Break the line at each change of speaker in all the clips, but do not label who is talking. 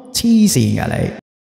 黐線㗎你！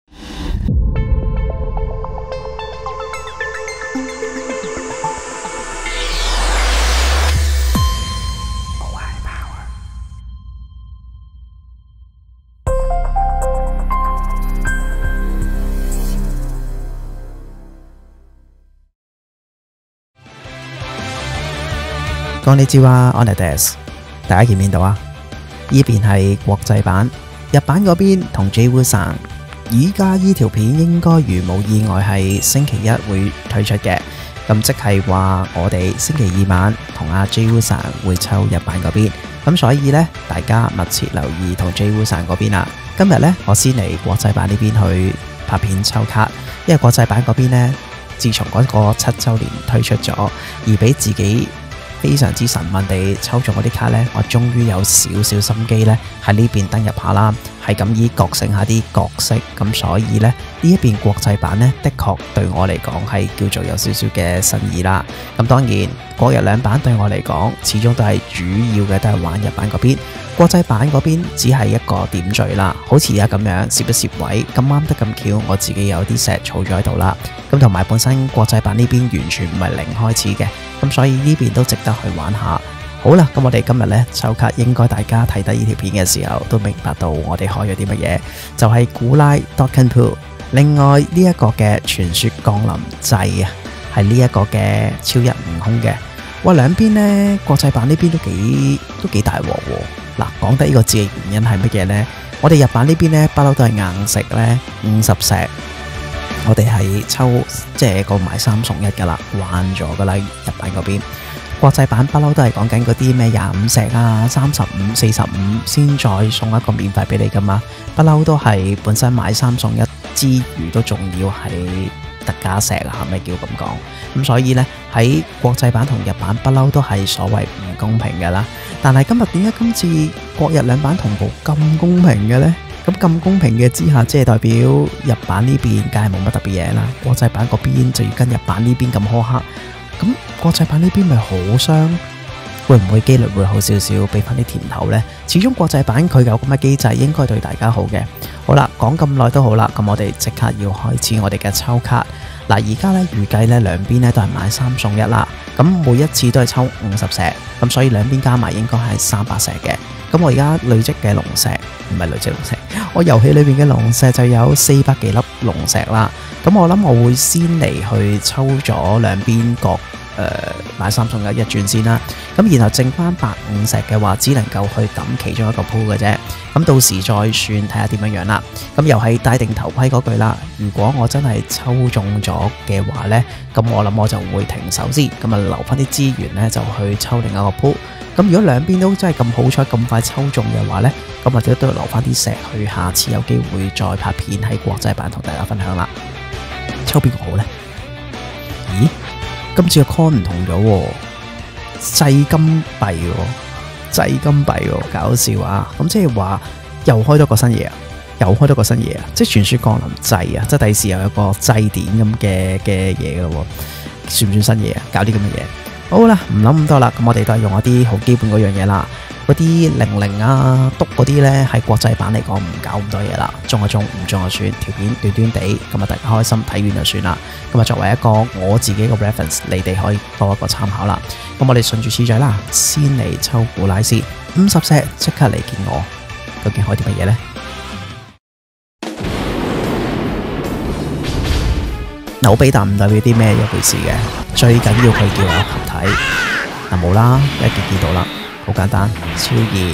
講呢招啊 ，on the desk， 大家見唔見到啊？呢邊係國際版，日版嗰邊同 J.Woo-san。而家呢條片應該如無意外係星期一會推出嘅，咁即係話我哋星期二晚同阿 J.Woo-san 會抽日版嗰邊，咁所以呢，大家密切留意同 J.Woo-san 嗰邊啦。今日呢，我先嚟國際版呢邊去拍片抽卡，因為國際版嗰邊呢，自從嗰個7週年推出咗，而俾自己非常之神運地抽中嗰啲卡呢，我終於有少少心機呢喺呢邊登入下啦，係咁以覺醒下啲角色，咁所以呢，呢一邊國際版呢，的確對我嚟講係叫做有少少嘅新意啦。咁當然國日兩版對我嚟講，始終都係主要嘅都係玩日版嗰邊，國際版嗰邊只係一個點綴啦。好似而家咁樣攝一攝位，咁啱得咁巧，我自己有啲石儲咗喺度啦。咁同埋本身國際版呢邊完全唔係零開始嘅，咁所以呢邊都值得去玩下。好啦，咁我哋今日呢抽卡，應該大家睇得呢條片嘅時候都明白到我哋開咗啲乜嘢，就係古拉 Dokkan Pool。另外呢一個嘅傳說降臨祭啊，係呢一個嘅超一悟空嘅。哇，兩邊呢國際版呢邊都幾大鑊喎。嗱，講得呢個字嘅原因係乜嘢呢？我哋日版呢邊呢，不嬲都係硬食呢50石。我哋係抽即係個買3送1噶啦，慣咗噶啦。日版嗰邊國際版不嬲都係講緊嗰啲咩25石啊、35、45先再送一個免費俾你噶嘛。不嬲都係本身買3送1之餘，都仲要係特價石啊，係咪叫咁講？咁所以呢，喺國際版同日版不嬲都係所謂唔公平嘅啦。但係今日點解今次國日兩版同步咁公平嘅呢？咁公平嘅之下，即係代表日版呢邊梗係冇乜特別嘢啦。國際版嗰邊就要跟日版呢邊咁苛刻，咁國際版呢邊咪好傷？會唔會機率會好少少，俾翻啲甜頭呢？始終國際版佢有咁嘅機制，應該對大家好嘅。好啦，講咁耐都好啦，咁我哋即刻要開始我哋嘅抽卡。嗱，而家呢預計呢兩邊呢都係買3送1啦，咁每一次都係抽50石，咁所以兩邊加埋應該係300石嘅。咁我而家累積嘅龍石，唔係累積龍石，我遊戲裏邊嘅龍石就有400幾粒龍石啦。咁我諗我會先嚟去抽咗兩邊各買3送1一轉先啦。咁然後剩翻150石嘅話，只能夠去抌其中一個鋪嘅啫。咁到時再算，睇下點樣樣啦。咁又係戴定頭盔嗰句啦。如果我真係抽中咗嘅話呢，咁我諗我就會停手先，咁啊留翻啲資源呢，就去抽另一個鋪。咁如果兩邊都真係咁好彩咁快抽中嘅話呢，咁或者都要留翻啲石去下次有機會再拍片喺國際版同大家分享啦。抽邊個好呢？咦？今次嘅 con 唔同咗喎，製金幣喎，製金幣喎，搞笑啊！咁即係話又開多個新嘢啊，又開多個新嘢啊！即係傳說降臨祭啊，即係第時又有一個祭典咁嘅嘢噶咯，算唔算新嘢啊？搞啲咁嘅嘢。好啦，唔諗咁多啦，咁我哋都係用一啲好基本嗰樣嘢啦，嗰啲00啊、篤嗰啲呢，喺國際版嚟講唔搞咁多嘢啦，中就中，唔中就算，條片短短地，咁啊大家開心睇完就算啦。咁啊作為一個我自己嘅 reference，你哋可以多一個參考啦。咁我哋順住次序啦，先嚟抽古拉先，50石即刻嚟見我，究竟開啲乜嘢呢？扭比但唔代表啲咩一回事嘅，最緊要佢叫我合體。嗱冇啦，一見到啦，好簡單，超易，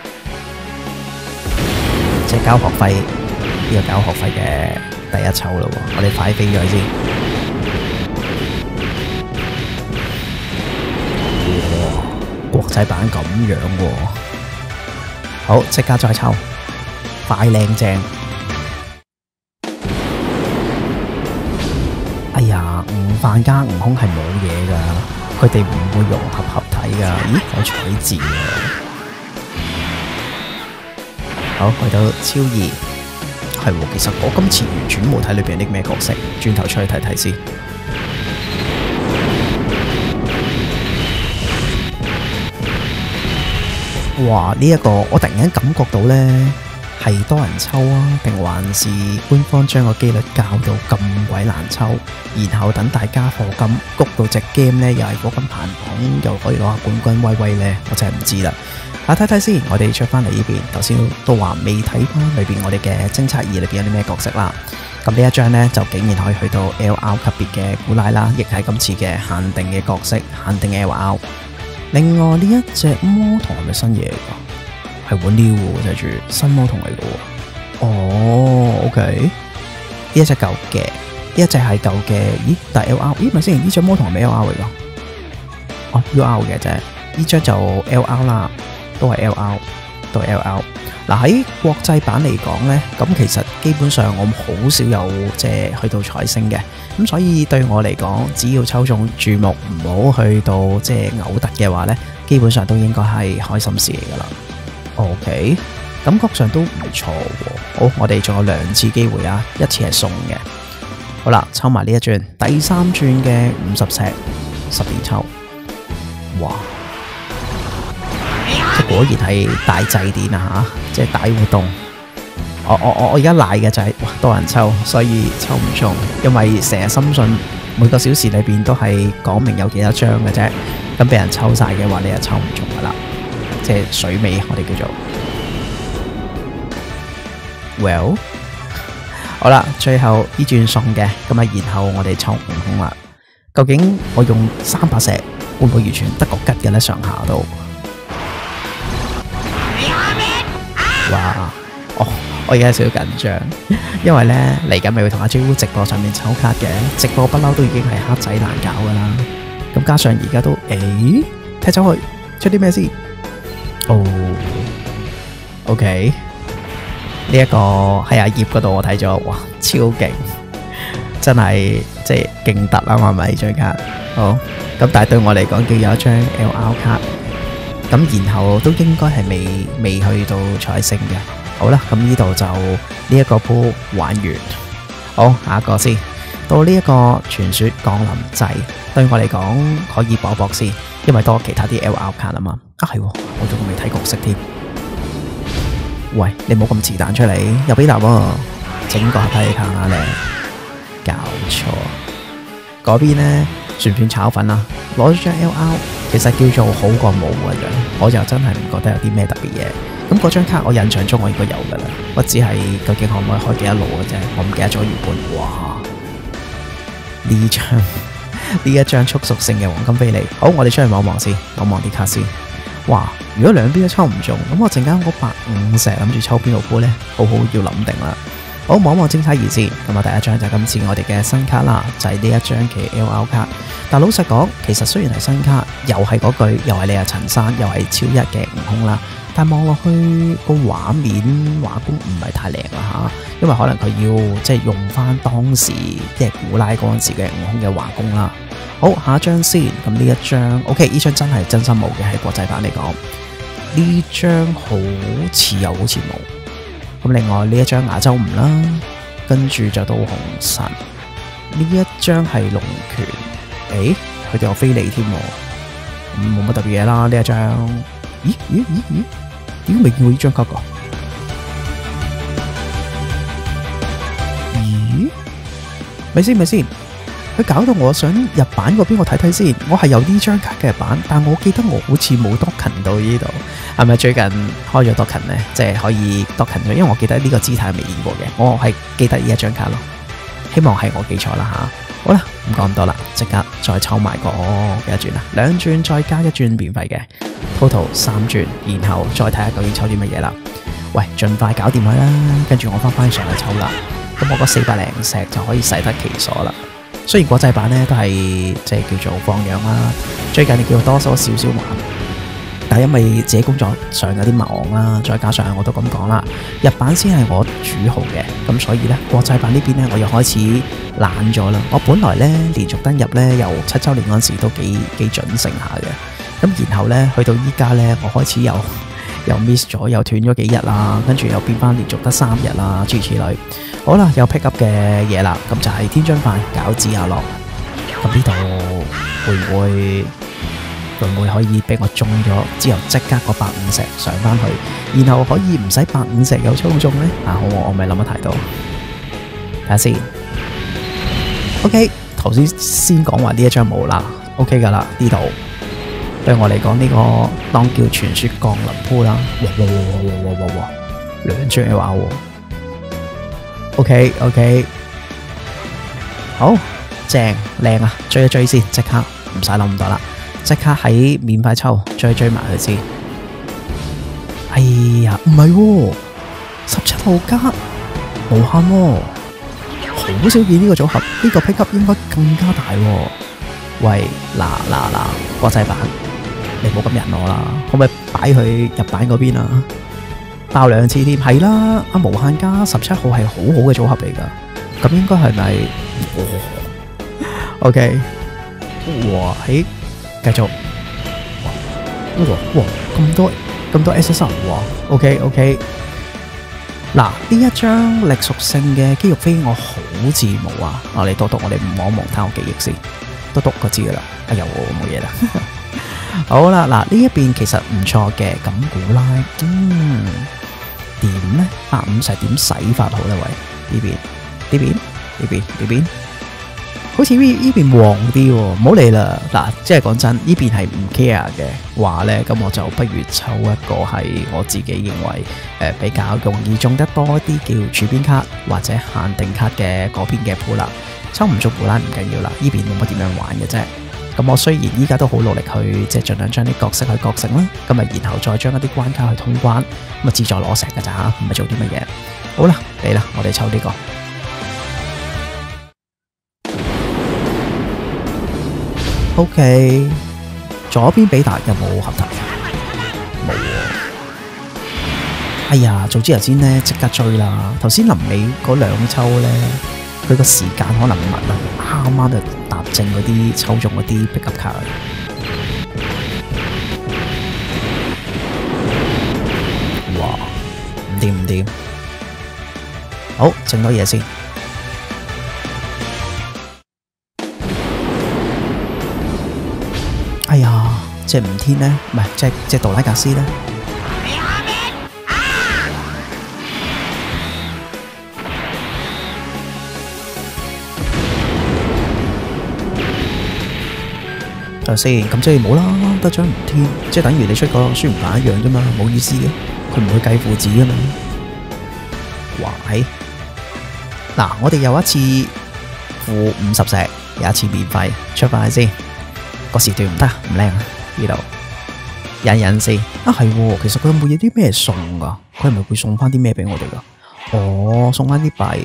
即係交學費，呢個交學費嘅第一抽咯喎，我哋快飛咗先。哇，國際版咁樣喎，好，即刻再抽，快靚正。哎呀，悟飯加悟空係冇嘢噶，佢哋唔會融合體噶。咦，有彩字啊！好，去到超易，係喎。其實我今次完全冇睇裏邊有啲咩角色，轉頭出去睇睇先。哇！呢一個我突然間感覺到咧， 係多人抽啊，定還是官方將個機率校到咁鬼難抽，然後等大家課金谷到隻 game 呢，又係嗰金排行又可以攞下冠軍威威呢？我真係唔知啦。睇睇先，我哋出翻嚟呢邊，頭先都話未睇翻裏邊我哋嘅偵察2裏邊有啲咩角色啦。咁呢一張呢，就竟然可以去到 LR 級別嘅古拉啦，亦係今次嘅限定嘅角色，限定 LR。另外呢一隻魔童係咪新嘢㗎？係換料喎，睇住新魔童嚟嘅喎。哦 ，OK， 呢一隻舊嘅，呢一隻係舊嘅。咦，但係 LR， 咦咪先？呢隻魔童係咪 LR 嚟㗎？哦 ，UR 嘅啫，呢張就 LR 啦，都係 LR， 都係 LR。嗱喺國際版嚟講呢，咁其實基本上我好少有即係去到彩星嘅，咁所以對我嚟講，只要抽中注目唔好去到即係嘔突嘅話呢，基本上都應該係開心事嚟噶啦。OK， 感覺上都唔錯喎。好，我哋仲有2次機會啊，一次係送嘅。好啦，抽埋呢一轉，第3轉嘅50石10連抽，哇！果然係大祭典啊吓，即係大活動。我而家賴嘅就係多人抽，所以抽唔中，因為成日深信每個小時裏邊都係講明有幾多張嘅啫，咁俾人抽晒嘅話，你就抽唔中噶啦，即係水尾我哋叫做。Well， 好啦，最後呢轉送嘅，咁啊，然後我哋抽悟空啦。究竟我用300石會唔會完全得個吉嘅咧？上下都。哇！我而家有少少緊張，因為咧嚟緊咪會同阿 JWU 直播上面抽卡嘅，直播不嬲都已經係黑仔難搞噶啦。咁加上而家都踢走去出啲咩先？哦 ，OK， 呢一個喺阿葉嗰度我睇咗，哇，超勁，真係即係勁突啊嘛，係咪張卡？好，咁但係對我嚟講，叫有一張 LR 卡。咁然後都應該係未去到彩星嘅。好啦，咁呢度就呢一個鋪玩完。好，下一個先到呢一個傳說降臨祭，對我嚟講可以搏搏先，因為多其他啲 LR 卡啊嘛。啊係，我仲未睇角色添。喂，你冇咁自彈出嚟，又俾答喎，整個睇下你搞錯。嗰邊呢，算唔算炒粉啊？攞咗張 LR。其實叫做好過冇嘅樣，我就真係唔覺得有啲咩特別嘢。咁嗰張卡我印象中我應該有噶啦，我只係究竟可唔可以開幾多路嘅啫，我唔記得咗原本。哇！呢一張速屬性嘅黃金飛利，好，我哋出去望望先，望望啲卡先。哇！如果兩邊都抽唔中，咁我陣間嗰150石諗住抽邊度鋪呢？好好要諗定啦。好，望望偵察2先，咁啊第一張就係今次我哋嘅新卡啦，就係呢一張嘅 LR 卡。但老實講，其實雖然係新卡，又係嗰句，又係你係陳生，又係超一嘅悟空啦，但望落去個畫面畫工唔係太靚啦吓，因為可能佢要即係用翻當時即係古拉嗰陣時嘅悟空嘅畫工啦。好，下一張先，咁呢一張 OK， 呢張真係真心冇嘅，喺國際版嚟講，呢張好似又好似冇。咁另外呢一張亞洲吳啦，跟住就到紅神，呢一張係龍拳，佢哋有飛利添，冇乜特別嘢啦。呢一張，咦？點解未見過呢張卡噶？咦？咪先，佢搞到我想日版嗰邊我睇睇先，我係有呢張卡嘅日版，但我記得我好似冇 Dokkan 到呢度，係咪最近開咗 Dokkan 呢？即係可以 Dokkan 咗，因為我記得呢個姿態未見過嘅，我係記得呢一張卡咯，希望係我記錯啦吓。好啦，唔講咁多啦，即刻再抽埋個幾多轉啦，2轉再加1轉免費嘅 ，total 3轉，然後再睇下究竟抽啲乜嘢啦。喂，盡快搞掂佢啦，跟住我翻上去抽啦。咁我嗰400零石就可以使得其所啦。雖然國際版呢都係即係叫做放養啦，最近你叫多少少玩，但係因為自己工作上有啲忙啦，再加上我都咁講啦，日版先係我主號嘅，咁所以呢，國際版呢邊呢，我又開始懶咗啦。我本來呢，連續登入呢，由7周年嗰陣時都幾準成下嘅，咁然後呢，去到依家呢，我開始又 miss 咗，又斷咗幾日啦，跟住又變翻連續得3日啦，諸如此類。好啦，有 pick up 嘅嘢啦，咁就係天津飯餃子阿樂。咁呢度會唔會會唔會可以俾我中咗之後即刻個150石上翻去，然後可以唔使150石有抽中呢？好，我咪諗得太多，睇下先。OK， 頭先講話呢一張冇啦 ，OK 噶啦呢度。對我嚟講呢個當叫傳說降臨鋪啦，哇，2張嘅話喎 ，OK， 好正靚啊，追一追先，即刻唔使諗咁多啦，即刻喺免費抽追埋佢先。哎呀，唔係喎，17號加無限喎，好少見呢個組合，呢個 pick up 應該更加大喎。喂，嗱，國際版。你唔好咁人我啦，可唔可以擺去日版嗰邊啊？爆2次添，係啦，無限加17號係好好嘅組合嚟噶，咁應該係咪？OK， 哇，繼續，哇，咁多 SSR， 哇 ，OK， 嗱，呢一張力屬性嘅肌肉飛我好自冇啊！你多我哋望一望睇我記憶先，多就知噶啦。哎呀，我冇嘢啦。好啦，嗱呢一邊其實唔錯嘅，咁古拉，點呢？150點使法好呢？喂，呢邊，好似呢邊旺啲喎，唔好理啦。嗱，即係講真，呢邊係唔 care 嘅話呢，咁我就不如抽一個係我自己認為比較容易中得多啲叫儲邊卡或者限定卡嘅嗰邊嘅鋪啦。抽唔中古拉唔緊要啦，呢邊冇乜點樣玩嘅啫。咁我雖然依家都好努力去即係盡量將啲角色去覺醒啦，咁啊然後再將一啲關卡去通關，咁啊志在攞石㗎咋嚇，唔係做啲乜嘢。好啦，嚟啦，我哋抽呢個。OK， 左邊比達有冇合體？冇喎。哎呀，早知頭先咧即刻追啦！頭先臨尾嗰2抽咧，佢個時間可能密啦，啱啱就搭正嗰啲抽中嗰啲 pick up 卡。哇，唔掂！好，整多嘢先。哎呀，隻吳天呢？唔係隻杜拉格斯呢？睇下先，咁即係冇啦，得張吳天，即係等於你出個孫悟飯一樣啫嘛，冇意思嘅，佢唔會計父子㗎嘛。哇，嗱，我哋有一次負50石，有一次免費出翻嚟先。個時段唔得，唔靚啊！呢度忍先啊，係喎，其實佢有冇嘢啲咩送噶？佢係咪會送翻啲咩俾我哋噶？哦，送翻啲幣。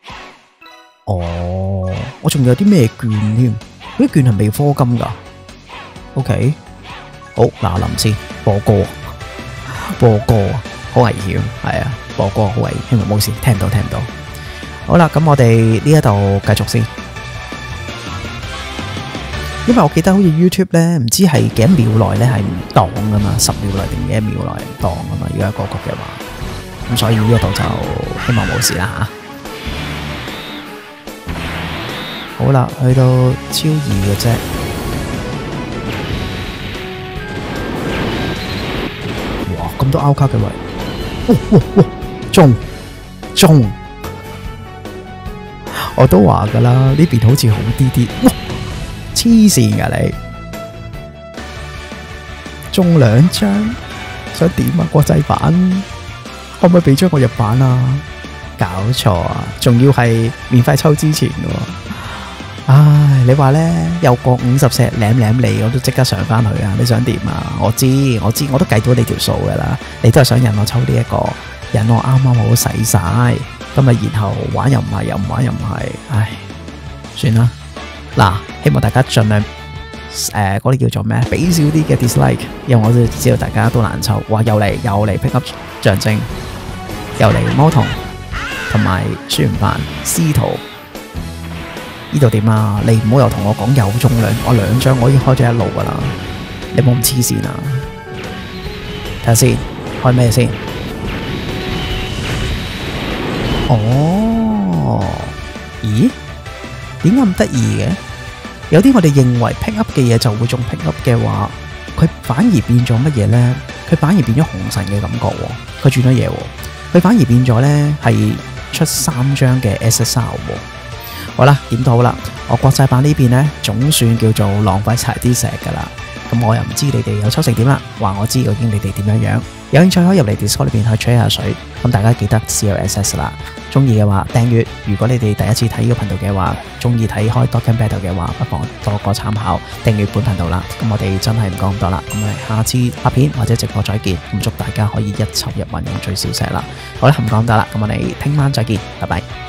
哦，我仲有啲咩券添？嗰啲券係未課金噶。OK， 好嗱，臨先播歌，好危險，係啊，播歌好危險，希望冇事，聽唔到。好啦，咁我哋呢一度繼續先。因為我記得好似 YouTube 咧，唔知係幾秒內咧係唔當噶嘛，10秒內定幾秒內唔當噶嘛。如果係歌曲嘅話，咁所以呢一度就希望冇事啦吓。好啦，去到超2嘅啫。哇，咁多 out 卡嘅位，哇，中！我都話噶啦，呢邊好似好啲。黐線噶你，中2張，想點啊？國際版可唔可以俾張我入版啊？搞錯啊！仲要係免費抽之前嘅喎。唉，你話咧有個50石舐你，我都即刻上翻去啊！你想點啊？我知，我都計到你條數噶啦。你都係想引我抽呢一個，引我啱啱好使晒，咁啊然後玩又唔係，又唔玩又唔係，唉，算啦。嗱，希望大家盡量嗰啲叫做咩，俾少啲嘅 dislike， 因為我都知道大家都難抽。哇，又嚟 pick up 象徵，又嚟魔童，同埋孫悟飯、司徒，呢度點啊？你唔好又同我講有中我2張，我已經開咗一路噶啦，你冇咁黐線啊！睇下先，開咩先？哦，咦？點解咁得意嘅？有啲我哋認為 pick up 嘅嘢就會中 pick up 嘅話， 佢反而變咗乜嘢呢？佢反而變咗紅神嘅感覺喎，佢轉咗嘢喎，佢反而變咗呢係出3張嘅 SSR 喎。好啦，點都好啦，我國際版呢邊呢，總算叫做浪費晒啲石噶啦。咁我又唔知你哋有抽成點啦，話我知究竟你哋點樣樣。有興趣可以入嚟 Discord 裏邊去吹下水。咁大家記得 CLSS 啦，中意嘅話訂閱。如果你哋第一次睇呢個頻道嘅話，中意睇開 Dokkan Battle 嘅話，不妨多個參考，訂閱本頻道啦。咁我哋真係唔講咁多啦，咁我哋下次拍片或者直播再見。咁祝大家可以一籌一運用最少石啦。好啦，唔講咁多啦，咁我哋聽晚再見，拜拜。